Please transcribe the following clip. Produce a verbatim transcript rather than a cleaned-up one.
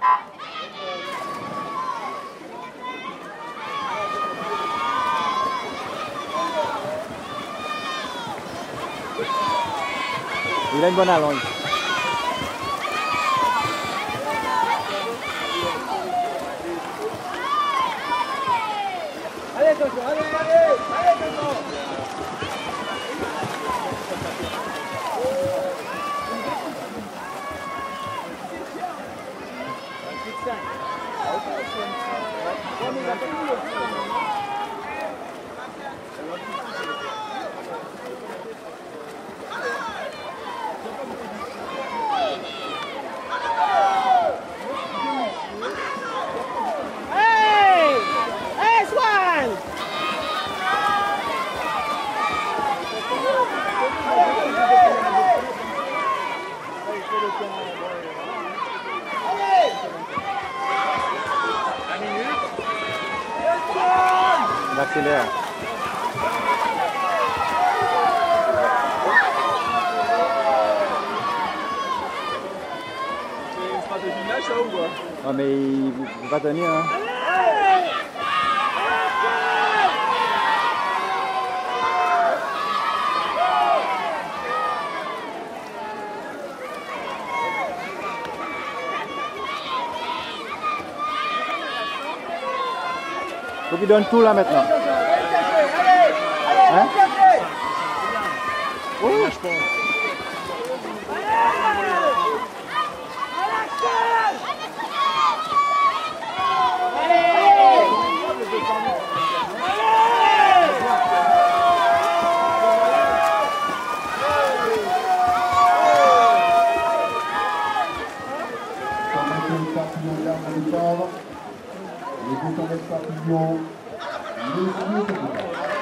Il a une bonne allonge. Allez, Coco, allez, allez, allez, Coco. Hey! Hey, Swan! Il accélère. C'est une stratégie de nage, ça, ou quoi? Ouais, mais il ne va pas tenir. Hein. Faut qu'il donne tout là maintenant. Hein? Oui, je pense. Les boutons d'escapillon, les yeux de